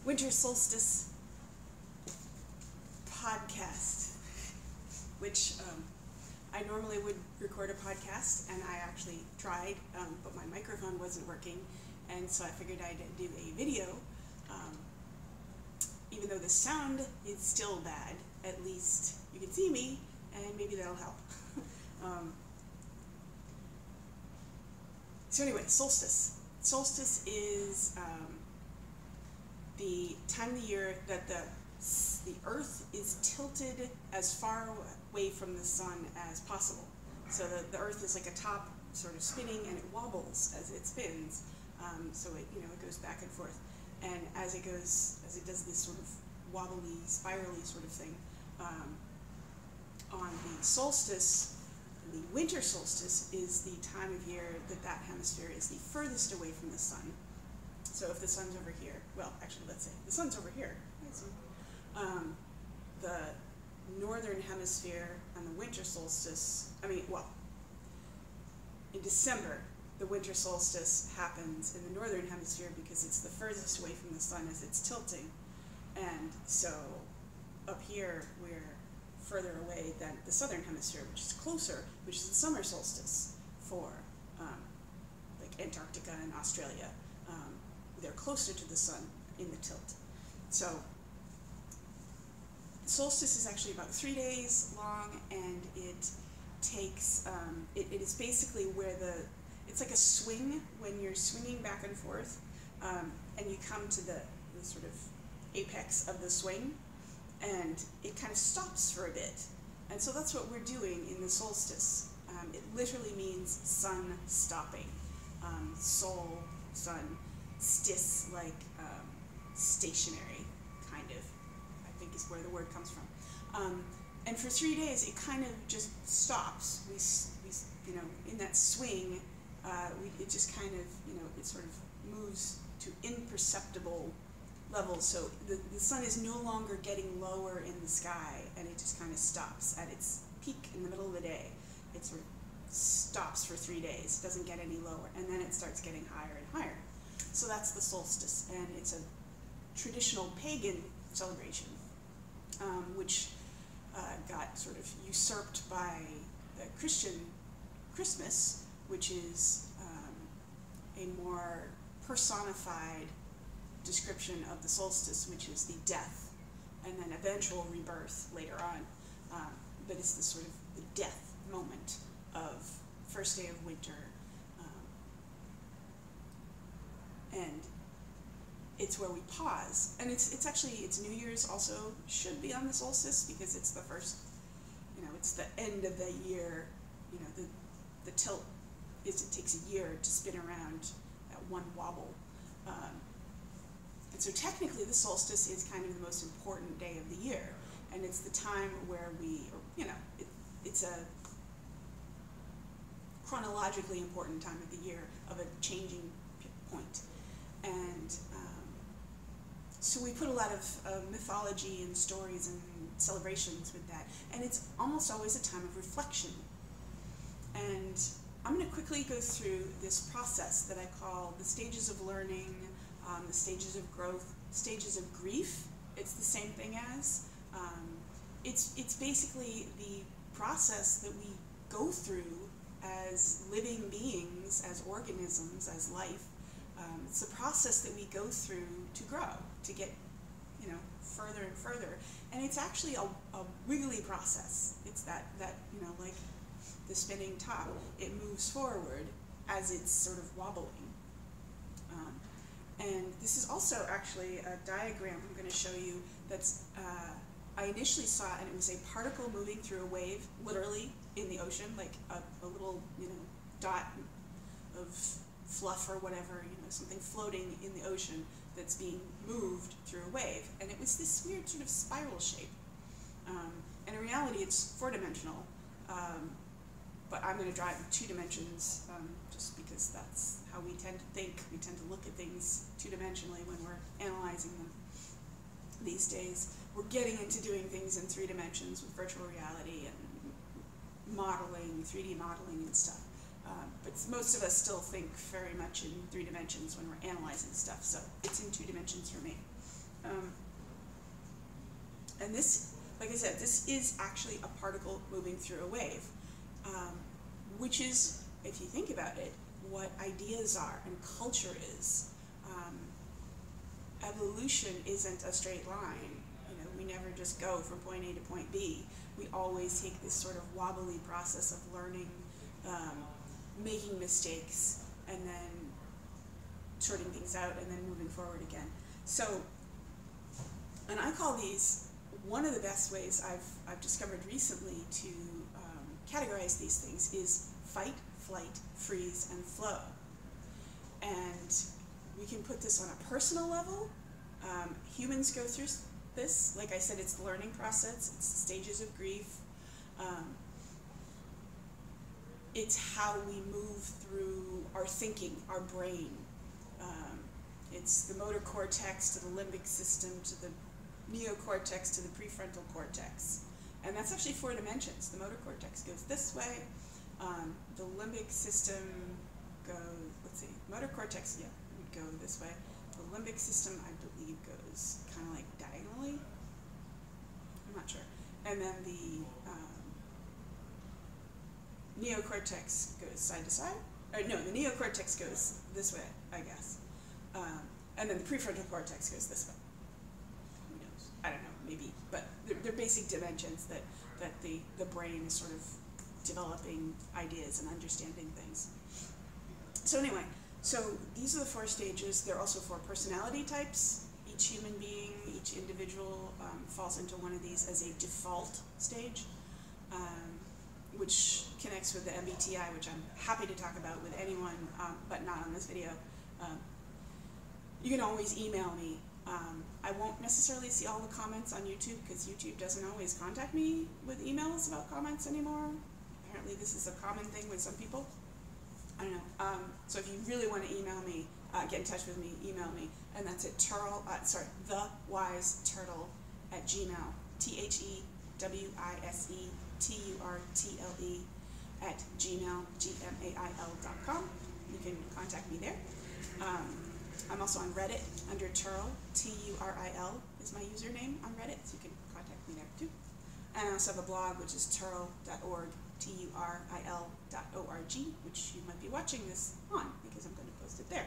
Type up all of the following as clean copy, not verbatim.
winter solstice podcast, which I normally would record a podcast, and I actually tried, but my microphone wasn't working, and so I figured I'd do a video. Even though the sound is still bad, at least you can see me, and maybe that'll help. So anyway, solstice. Solstice is the time of the year that the Earth is tilted as far away from the sun as possible. So the Earth is like a top sort of spinning, and it wobbles as it spins. So it it goes back and forth, and as it does this sort of wobbly, spirally sort of thing, on the solstice. The winter solstice is the time of year that hemisphere is the furthest away from the sun. So if the sun's over here, well, actually, let's say the sun's over here. The northern hemisphere on the winter solstice, in December, the winter solstice happens in the northern hemisphere because it's the furthest away from the sun as it's tilting. And so up here, we're further away than the southern hemisphere, which is closer, which is the summer solstice for like Antarctica and Australia. They're closer to the sun in the tilt. So solstice is actually about 3 days long, and it takes, it is basically where it's like a swing when you're swinging back and forth, and you come to the sort of apex of the swing, and it kind of stops for a bit. And so that's what we're doing in the solstice. It literally means sun stopping. Sol, sun, stis, like stationary, kind of, I think is where the word comes from. And for 3 days, it kind of just stops. We in that swing, it just kind of, it sort of moves to imperceptible levels. So the sun is no longer getting lower in the sky, and it just kind of stops at its peak in the middle of the day. It sort of stops for 3 days, doesn't get any lower, and then it starts getting higher and higher. So that's the solstice, and it's a traditional pagan celebration, which got sort of usurped by the Christian Christmas, which is a more personified description of the solstice, which is the death and then eventual rebirth later on. But it's the sort of the death moment of first day of winter. And it's where we pause. And it's New Year's also should be on the solstice, because it's the first, it's the end of the year. The tilt it takes a year to spin around that one wobble. And so technically the solstice is kind of the most important day of the year, and it's the time where it's a chronologically important time of the year of a changing point. And so we put a lot of mythology and stories and celebrations with that, and it's almost always a time of reflection. And I'm going to quickly go through this process that I call the stages of learning, the stages of growth, stages of grief. It's the same thing as. It's basically the process that we go through as living beings, as organisms, as life. It's the process that we go through to grow, to get further and further. And it's actually a wiggly process. It's that like the spinning top. It moves forward as it's sort of wobbling. And this is also actually a diagram I'm going to show you that's, I initially saw it, and it was a particle moving through a wave, literally, in the ocean, like a little, dot of fluff or whatever, something floating in the ocean that's being moved through a wave. And it was this weird sort of spiral shape. And in reality, it's 4-dimensional. But I'm going to draw it in 2 dimensions, just because that's how we tend to think. We tend to look at things 2-dimensionally when we're analyzing them these days. We're getting into doing things in 3 dimensions with virtual reality and modeling, 3D modeling and stuff. But most of us still think very much in 3 dimensions when we're analyzing stuff, so it's in 2 dimensions for me. And this, like I said, this is actually a particle moving through a wave, which is, if you think about it, what ideas are and culture is. Evolution isn't a straight line. You know, we never just go from point A to point B. We always take this sort of wobbly process of learning, making mistakes, and then sorting things out, and then moving forward again. So, and I call these, one of the best ways I've discovered recently to categorize these things is fight, flight, freeze, and flow. And we can put this on a personal level. Humans go through this. Like I said, it's the learning process. It's stages of grief. It's how we move through our thinking, our brain. It's the motor cortex to the limbic system to the neocortex to the prefrontal cortex. And that's actually 4 dimensions. The motor cortex goes this way. The limbic system goes, let's see, motor cortex, yeah, would go this way. The limbic system, I believe, goes kind of like diagonally. I'm not sure. And then the neocortex goes side to side. Or no, the neocortex goes this way, I guess. And then the prefrontal cortex goes this way. Who knows? I don't know, maybe. But they're basic dimensions that the brain is sort of developing ideas and understanding things. So anyway, so these are the 4 stages. There are also 4 personality types. Each human being, each individual falls into one of these as a default stage, which connects with the MBTI, which I'm happy to talk about with anyone, but not on this video. You can always email me. I won't necessarily see all the comments on YouTube because YouTube doesn't always contact me with emails about comments anymore. Apparently this is a common thing with some people. I don't know. So if you really want to email me, get in touch with me, email me. And that's at thewiseturtle@gmail. ThewiseTurtle @gmail.com. You can contact me there. I'm also on Reddit under Turl, Turil is my username on Reddit, so you can contact me there too. And I also have a blog, which is turl.org, turil.org, which you might be watching this on, because I'm going to post it there.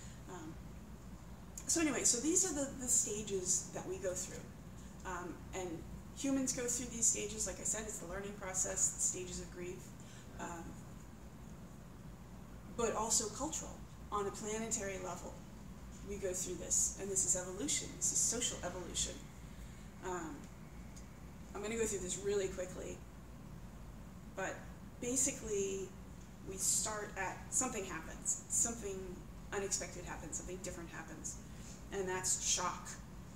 So anyway, so these are the stages that we go through. And humans go through these stages, like I said, it's the learning process, the stages of grief, but also cultural. On a planetary level, we go through this, and this is evolution. This is social evolution. I'm going to go through this really quickly, but basically we start at something happens, something unexpected happens, something different happens, and that's shock.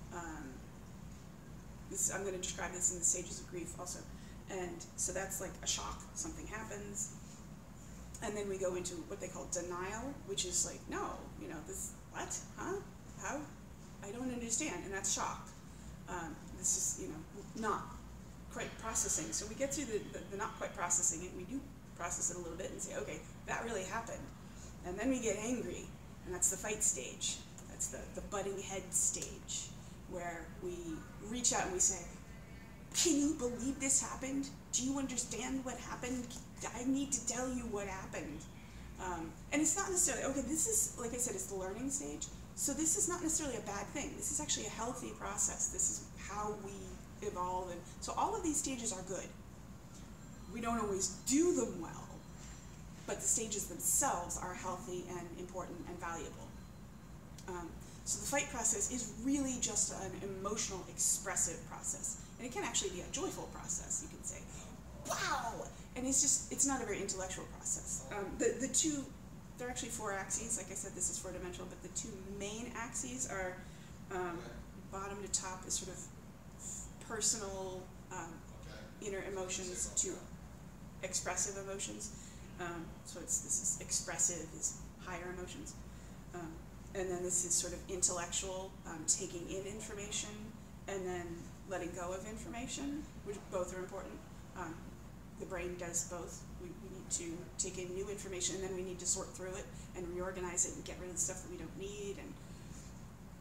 I'm going to describe this in the stages of grief also, and so that's like a shock, something happens. And then we go into what they call denial, which is like, no, you know, this, what, huh, how, I don't understand, and that's shock. This is, you know, not quite processing. So we get through the not quite processing it, we do process it a little bit and say, okay, that really happened. And then we get angry, and that's the fight stage. That's the butting head stage, where we reach out and we say, can you believe this happened? Do you understand what happened? I need to tell you what happened. And it's not necessarily, okay, this is, like I said, it's the learning stage. So this is not necessarily a bad thing. This is actually a healthy process. This is how we evolve. And so all of these stages are good. We don't always do them well, but the stages themselves are healthy and important and valuable. So the fight process is really just an emotional, expressive process. And it can actually be a joyful process, you can say, wow! And it's not a very intellectual process. The two, there are actually 4 axes. Like I said, this is 4-dimensional, but the 2 main axes are bottom to top is sort of personal inner emotions to expressive emotions. So this is expressive, is higher emotions. And then this is sort of intellectual, taking in information, and then letting go of information, which both are important. The brain does both. We need to take in new information, and then we need to sort through it and reorganize it and get rid of the stuff that we don't need. And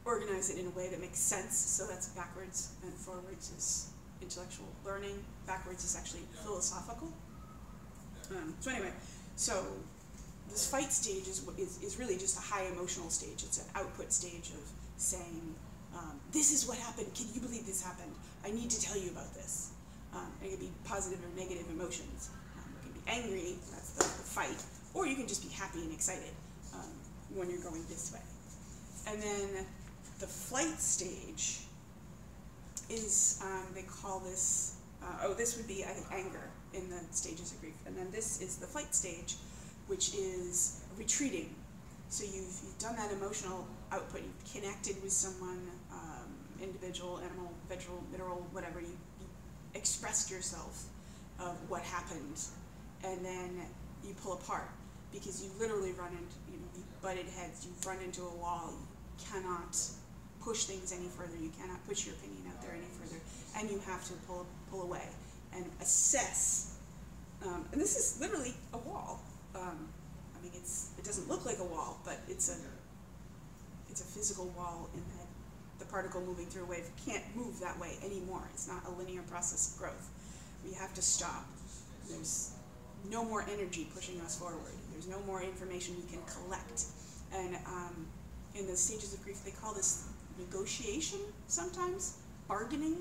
organize it in a way that makes sense. So that's backwards, and forwards is intellectual learning. Backwards is actually philosophical. So anyway, so this fight stage is really just a high emotional stage. It's an output stage of saying, this is what happened. Can you believe this happened? I need to tell you about this. It can be positive or negative emotions. You can be angry, that's the fight, or you can just be happy and excited when you're going this way. And then the flight stage is, they call this, this would be, I think, anger in the stages of grief. And then this is the flight stage, which is retreating. So you've done that emotional output, you've connected with someone, individual, animal, vegetable, mineral, whatever, you expressed yourself of what happened, and then you pull apart because you literally run into, you butted heads, you've run into a wall, you cannot push things any further, you cannot push your opinion out there any further, and you have to pull away and assess. And this is literally a wall. I mean, it doesn't look like a wall, but it's a physical wall in that the particle moving through a wave can't move that way anymore. It's not a linear process of growth. We have to stop. There's no more energy pushing us forward. There's no more information we can collect. And in the stages of grief, they call this negotiation sometimes, bargaining.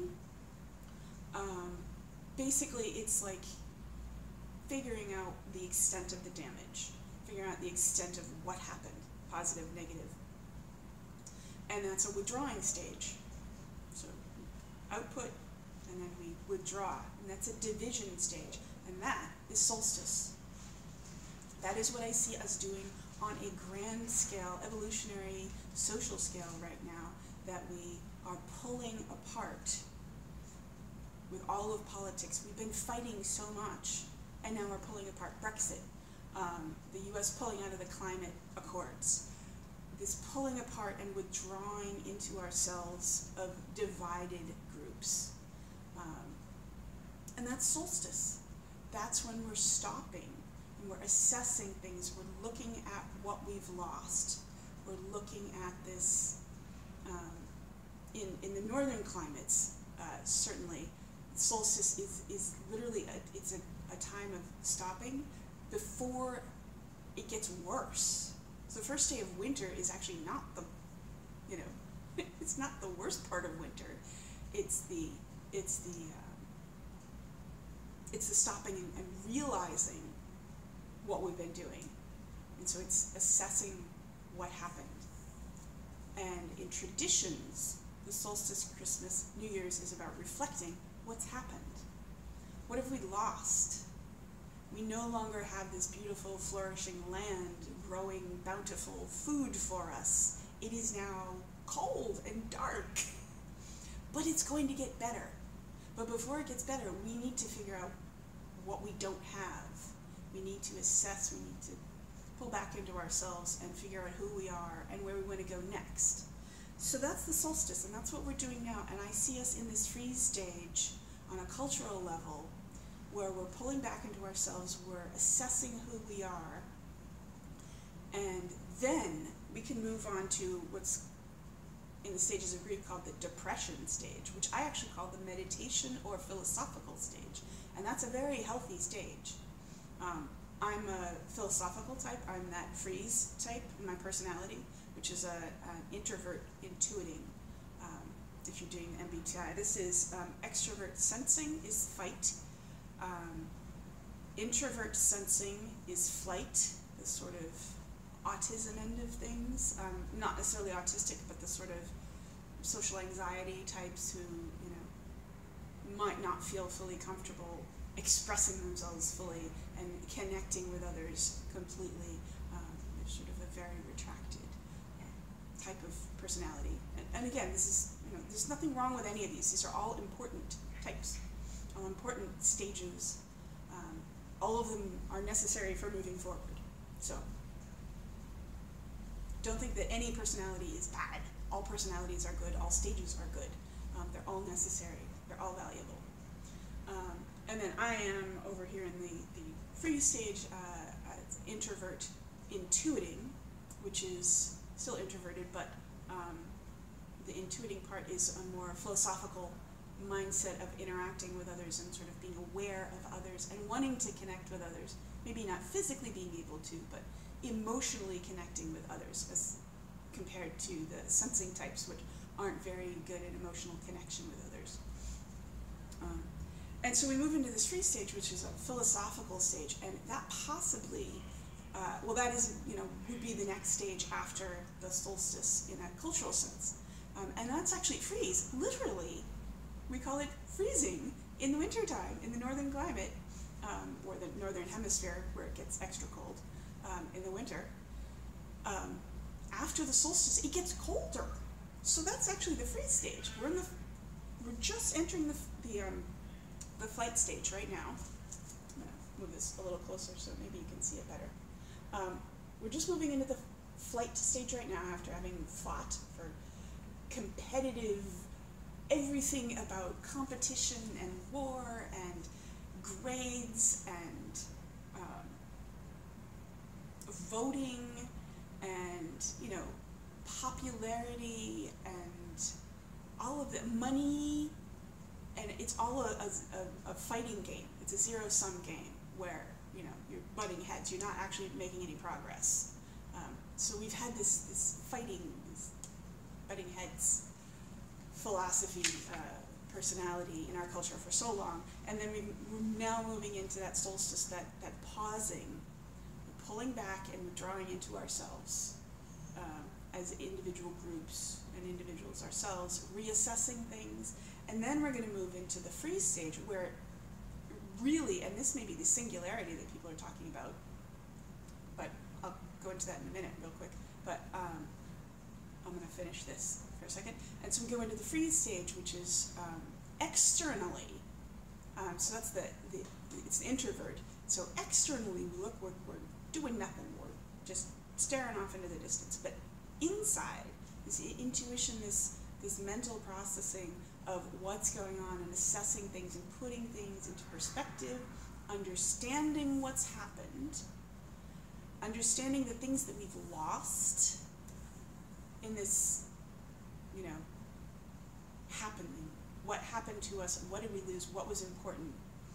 Basically, it's like figuring out the extent of the damage, figuring out the extent of what happened, positive, negative. And that's a withdrawing stage. So output, and then we withdraw, and that's a division stage, and that is solstice. That is what I see us doing on a grand scale, evolutionary, social scale right now, that we are pulling apart with all of politics. We've been fighting so much, and now we're pulling apart. Brexit, the US pulling out of the climate accords, this pulling apart and withdrawing into ourselves of divided groups. And that's solstice. That's when we're stopping and we're assessing things. We're looking at what we've lost. We're looking at this in the northern climates, certainly. Solstice is literally it's a time of stopping before it gets worse. So the first day of winter is actually not the, it's not the worst part of winter. It's the stopping and realizing what we've been doing. And so it's assessing what happened. And in traditions, the solstice, Christmas, New Year's is about reflecting what's happened. What have we lost? We no longer have this beautiful, flourishing land, growing bountiful food for us. It is now cold and dark. But it's going to get better. But before it gets better, we need to figure out what we don't have. We need to assess, we need to pull back into ourselves and figure out who we are and where we want to go next. So that's the solstice, and that's what we're doing now. And I see us in this freeze stage on a cultural level where we're pulling back into ourselves, we're assessing who we are, and then we can move on to what's in the stages of grief called the depression stage, which I actually call the meditation or philosophical stage. And that's a very healthy stage. I'm a philosophical type. I'm that freeze type in my personality, which is an introvert intuiting. If you're doing MBTI, this is extrovert sensing is fight. Introvert sensing is flight, the sort of autism end of things. Not necessarily autistic, but the sort of social anxiety types who, might not feel fully comfortable expressing themselves fully and connecting with others completely. They're sort of a very retracted type of personality. And again, this is, there's nothing wrong with any of these. These are all important types, all important stages. All of them are necessary for moving forward. So don't think that any personality is bad. All personalities are good. All stages are good. They're all necessary. They're all valuable. And then I am over here in the freeze stage, introvert intuiting, which is still introverted, but the intuiting part is a more philosophical mindset of interacting with others and sort of being aware of others and wanting to connect with others. Maybe not physically being able to, but emotionally connecting with others as compared to the sensing types, which aren't very good at emotional connection with others. And so we move into this free stage, which is a philosophical stage, and that possibly, well, that is, would be the next stage after the solstice in a cultural sense. And that's actually freeze. Literally, we call it freezing in the wintertime, in the northern climate, or the northern hemisphere where it gets extra cold in the winter. After the solstice, it gets colder. So that's actually the freeze stage. We're just entering the flight stage right now. I'm going to move this a little closer so maybe you can see it better. We're just moving into the flight stage right now after having fought for competitive everything about competition and war and grades and voting and popularity and all of the money, and it's all a fighting game. It's a zero-sum game where you're butting heads. You're not actually making any progress. So we've had this fighting, this butting heads philosophy, personality in our culture for so long, and then we're now moving into that solstice, that pausing, pulling back and withdrawing into ourselves as individual groups and individuals ourselves, reassessing things, and then we're going to move into the freeze stage where really, and this may be the singularity that people are talking about, but I'll go into that in a minute real quick, but I'm going to finish this for a second. And so we go into the freeze stage, which is externally, so that's it's the introvert. So externally we look, we're doing nothing, we're just staring off into the distance, but inside, this intuition, this mental processing of what's going on and assessing things and putting things into perspective, understanding what's happened, understanding the things that we've lost in this, happening. What happened to us? What did we lose? What was important?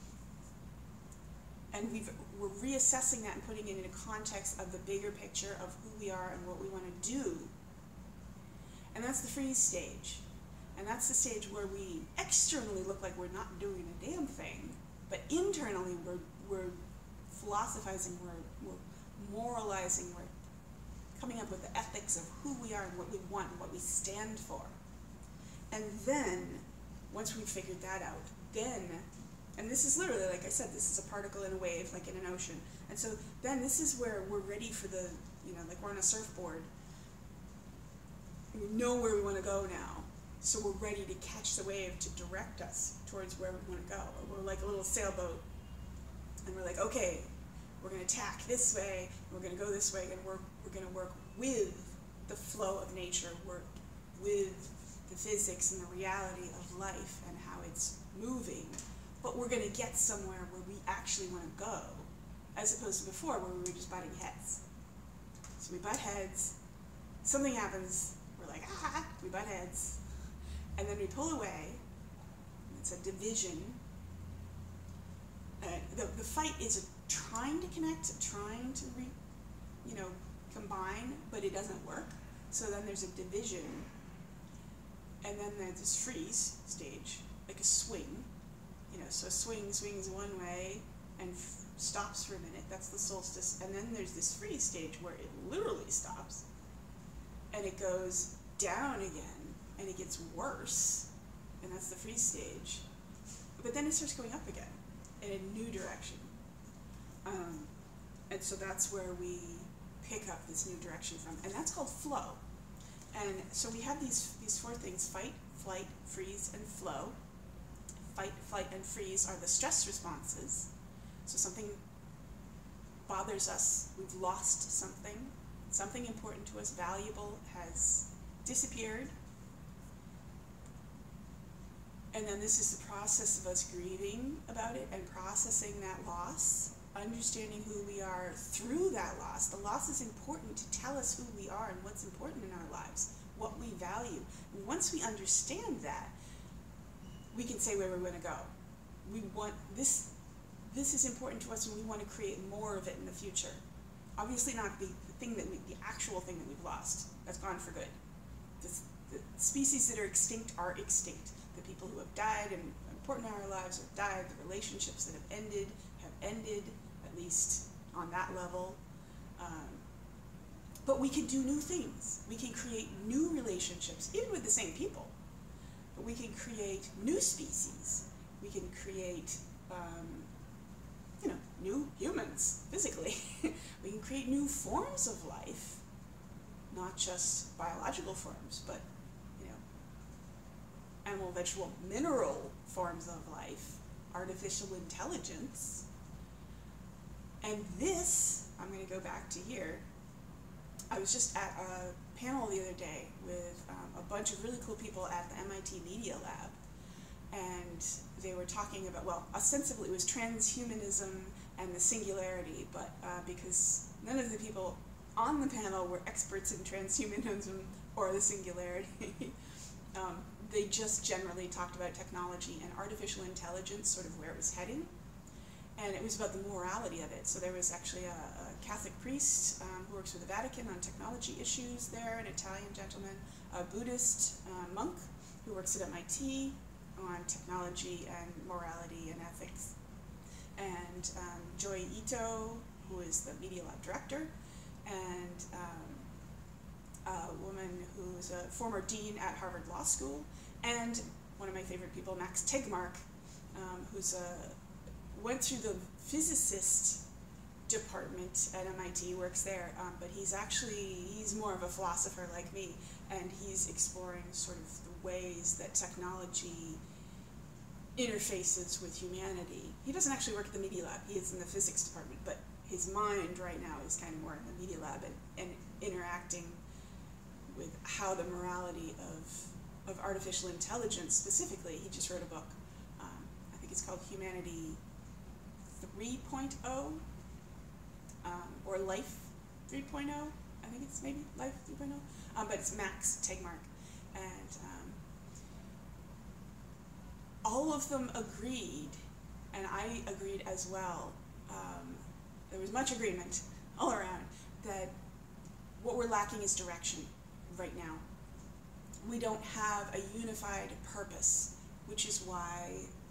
And we're reassessing that and putting it in a context of the bigger picture of who we are and what we want to do. And that's the freeze stage. And that's the stage where we externally look like we're not doing a damn thing, but internally we're philosophizing, we're moralizing, we're coming up with the ethics of who we are and what we want and what we stand for. And then, once we've figured that out, and this is literally, like I said, this is a particle in a wave, like in an ocean. And so then this is where we're ready for the, like we're on a surfboard. We know where we want to go now. So we're ready to catch the wave to direct us towards where we want to go. We're like a little sailboat. And we're like, okay, we're going to tack this way, we're going to go this way, and we're going to work with the flow of nature, work with the physics and the reality of life and how it's moving. But we're going to get somewhere where we actually want to go, as opposed to before where we were just butting heads. So we butt heads, something happens, we're like, we butt heads, and then we pull away. It's a division. The fight is trying to connect, trying to combine, but it doesn't work. So then there's a division, and then there's this freeze stage, like a swing. So a swing swings one way and stops for a minute. That's the solstice. And then there's this freeze stage where it literally stops, and it goes down again, and it gets worse, and that's the freeze stage. But then it starts going up again in a new direction. And so that's where we pick up this new direction from, and that's called flow. And so we have these four things: fight, flight, freeze, and flow. Fight, flight, and freeze are the stress responses. So something bothers us, we've lost something important to us, valuable, has disappeared. And then this is the process of us grieving about it and processing that loss, understanding who we are through that loss. The loss is important to tell us who we are and what's important in our lives. what we value. And once we understand that, we can say where we want to go. We want this is important to us, and we want to create more of it in the future. Obviously not the actual thing that we've lost. That's gone for good. The species that are extinct are extinct. The people who have died and important in our lives have died. The relationships that have ended, at least on that level. But we can do new things. We can create new relationships, even with the same people. But we can create new species. We can create, new humans, physically. We can create new forms of life, not just biological forms, but, animal, vegetable, mineral forms of life, artificial intelligence. And this, I'm going to go back to here. I was just at a panel the other day with a bunch of really cool people at the MIT Media Lab, and they were talking about, well, ostensibly it was transhumanism and the singularity, but because none of the people on the panel were experts in transhumanism or the singularity, they just generally talked about technology and artificial intelligence, sort of where it was heading. And it was about the morality of it. So there was actually a Catholic priest who works with the Vatican on technology issues there, an Italian gentleman, a Buddhist monk who works at MIT on technology and morality and ethics, and Joy Ito, who is the Media Lab director, and a woman who's a former dean at Harvard Law School, and one of my favorite people, Max Tegmark, who's went through the physicist department at MIT, works there, but he's more of a philosopher like me, and he's exploring sort of the ways that technology interfaces with humanity. He doesn't actually work at the Media Lab, he is in the physics department, but his mind right now is kind of more in the Media Lab and interacting with how the morality of artificial intelligence specifically. He just wrote a book, I think it's called Humanity 3.0, or Life 3.0, I think it's maybe Life 3.0, but it's Max Tegmark, and all of them agreed, and I agreed as well, there was much agreement all around, that what we're lacking is direction right now. We don't have a unified purpose, which is why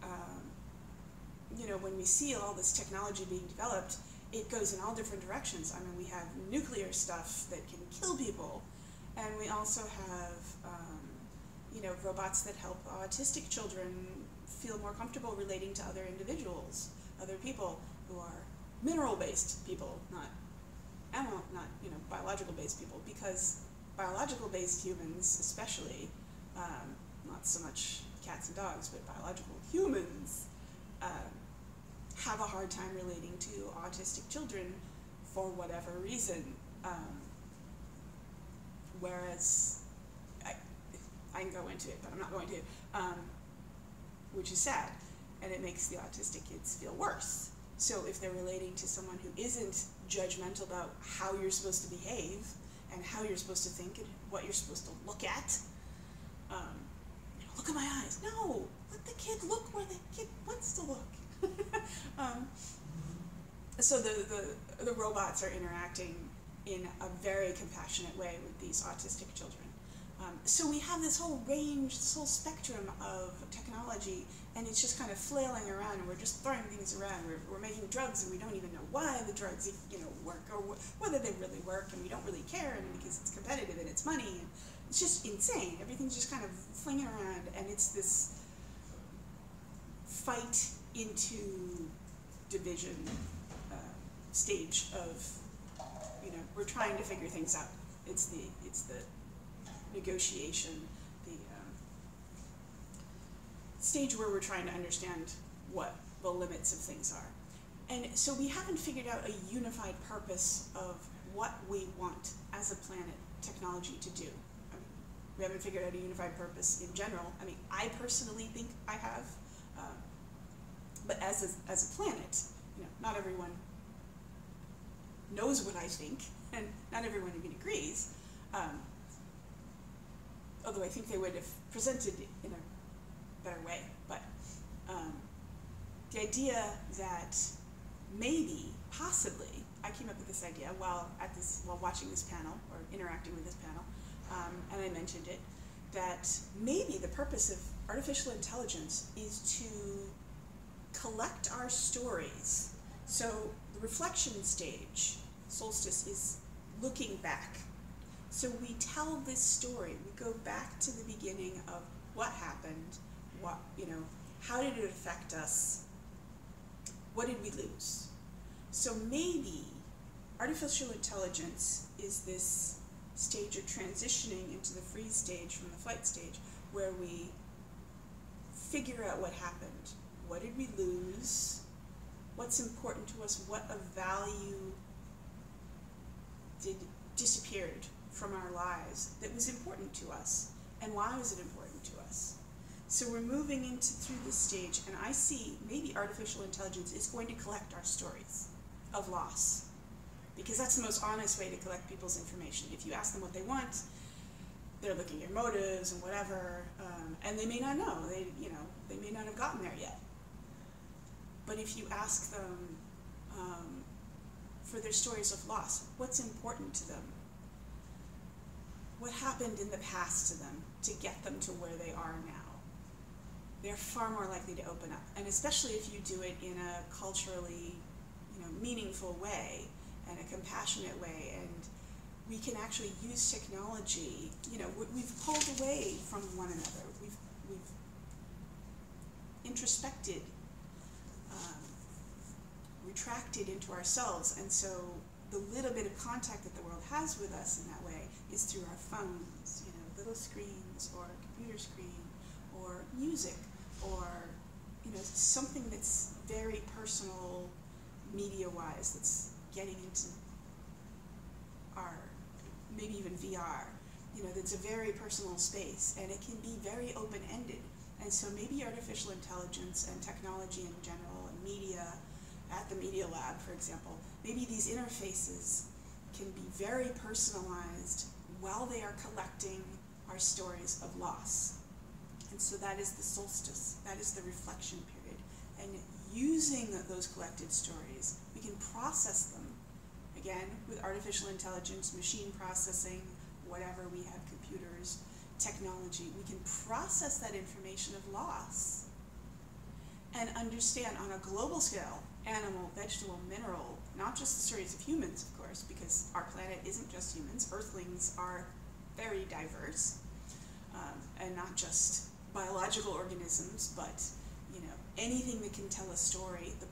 when we see all this technology being developed, it goes in all different directions. I mean, we have nuclear stuff that can kill people, and we also have, robots that help autistic children feel more comfortable relating to other individuals, other people who are mineral-based people, not animal, not biological-based people, because biological-based humans, especially, not so much cats and dogs, but biological humans, have a hard time relating to autistic children for whatever reason. Whereas, I can go into it, but I'm not going to, which is sad, and it makes the autistic kids feel worse. So if they're relating to someone who isn't judgmental about how you're supposed to behave, and how you're supposed to think, and what you're supposed to look at, look at my eyes. No, let the kid look where the kid wants to look. So the robots are interacting in a very compassionate way with these autistic children. So we have this whole range, this whole spectrum of technology, and it's just kind of flailing around, and we're just throwing things around. We're making drugs, and we don't even know why the drugs work, or whether they really work, and we don't really care, and because it's competitive and it's money. And it's just insane. Everything's just kind of flinging around, and it's this fight into division stage of, we're trying to figure things out. It's the negotiation, the stage where we're trying to understand what the limits of things are. And so we haven't figured out a unified purpose of what we want as a planet technology to do. We haven't figured out a unified purpose in general. I mean, I personally think I have, but as a planet, not everyone knows what I think, and not everyone even agrees. although I think they would have presented it in a better way. But the idea that maybe, possibly, I came up with this idea while watching this panel, or interacting with this panel, and I mentioned it, that maybe the purpose of artificial intelligence is to collect our stories. So the reflection stage, Solstice, is looking back. So we tell this story. We go back to the beginning of what happened, how did it affect us, what did we lose? So maybe artificial intelligence is this stage of transitioning into the freeze stage from the flight stage, where we figure out what happened. What did we lose? What's important to us? What of value disappeared from our lives that was important to us? And why was it important to us? So we're moving through this stage, and I see maybe artificial intelligence is going to collect our stories of loss, because that's the most honest way to collect people's information. If you ask them what they want, they're looking at motives and whatever, and they may not know. They may not have gotten there yet. But if you ask them for their stories of loss, what's important to them? What happened in the past to them to get them to where they are now? They're far more likely to open up, and especially if you do it in a culturally, meaningful way and a compassionate way, and we can actually use technology. We've pulled away from one another. We've introspected, retracted into ourselves, and so the little bit of contact that the world has with us in that way is through our phones, little screens, or a computer screen, or music, or something that's very personal, media-wise, that's getting into our, maybe even VR, that's a very personal space, and it can be very open-ended. And so maybe artificial intelligence and technology in general, and media, at the Media Lab, for example, maybe these interfaces can be very personalized while they are collecting our stories of loss. And so that is the solstice, that is the reflection period. And using those collected stories, we can process them, again, with artificial intelligence, machine processing, whatever, we have computers, technology, we can process that information of loss and understand on a global scale, animal, vegetable, mineral, not just the stories of humans, of course, because our planet isn't just humans. Earthlings are very diverse, and not just biological organisms, but anything that can tell a story. The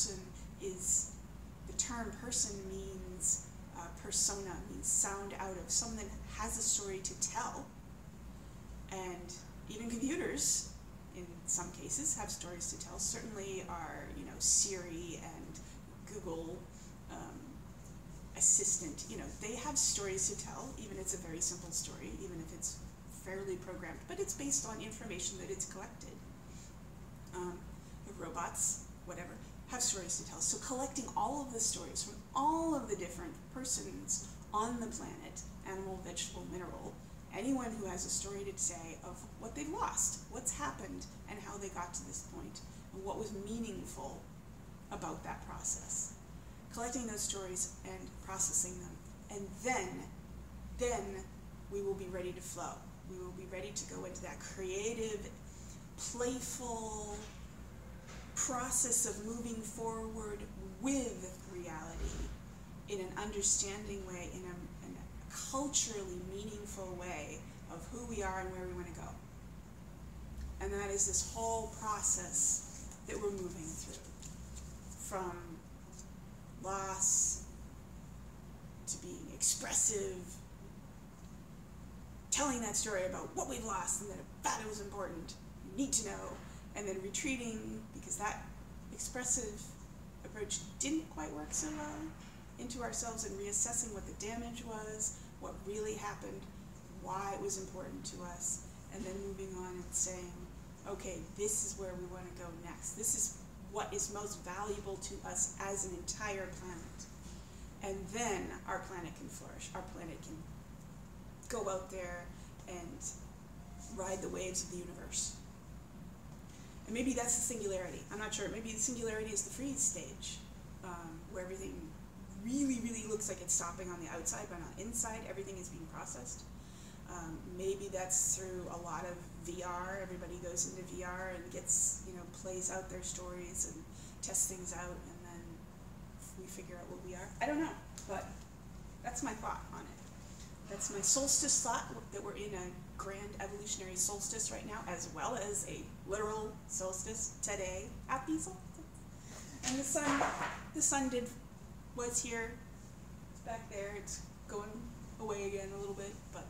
term person means persona, means sound out of, someone that has a story to tell. And even computers, in some cases, have stories to tell. Certainly our, Siri and Google Assistant, they have stories to tell, even if it's a very simple story, even if it's fairly programmed, but it's based on information that it's collected. The robots, whatever, have stories to tell. So collecting all of the stories from all of the different persons on the planet, animal, vegetable, mineral, anyone who has a story to say of what they've lost, what's happened, and how they got to this point, and what was meaningful about that process. Collecting those stories and processing them, and then we will be ready to flow. We will be ready to go into that creative, playful process of moving forward with reality in an understanding way, in a culturally meaningful way of who we are and where we want to go. And that is this whole process that we're moving through, from loss to being expressive, telling that story about what we've lost and that it was important, you need to know, and then retreating because that expressive approach didn't quite work so well, into ourselves and reassessing what the damage was, what really happened, why it was important to us, and then moving on and saying, okay, this is where we want to go next. This is what is most valuable to us as an entire planet. And then our planet can flourish. Our planet can go out there and ride the waves of the universe. And maybe that's the singularity. I'm not sure. Maybe the singularity is the freeze stage, where everything really, really looks like it's stopping on the outside, but on the inside, everything is being processed. Maybe that's through a lot of VR. Everybody goes into VR and gets, plays out their stories and tests things out, and then we figure out what we are. I don't know, but that's my thought on it. That's my solstice thought, that we're in a grand evolutionary solstice right now, as well as a literal solstice today. Happy solstice. And the sun was here. It's back there. It's going away again a little bit, but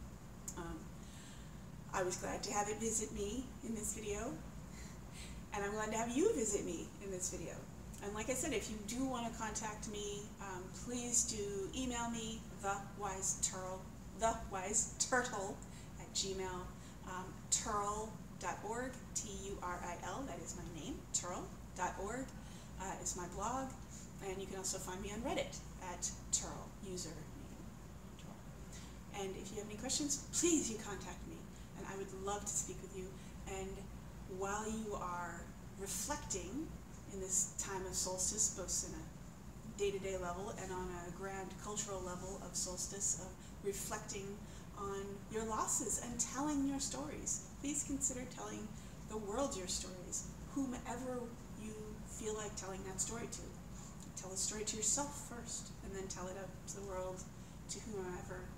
I was glad to have it visit me in this video, and I'm glad to have you visit me in this video. And like I said, if you do want to contact me, please do email me, thewiseturtle@gmail, turl.org, Turil, that is my name, turl.org is my blog, and you can also find me on Reddit at Turl, username Turl. And if you have any questions, please you contact me, and I would love to speak with you. And while you are reflecting in this time of solstice, both in a day-to-day level and on a grand cultural level of solstice, of reflecting on your losses and telling your stories. Please consider telling the world your stories, whomever you feel like telling that story to. Tell the story to yourself first, and then tell it out to the world, to whomever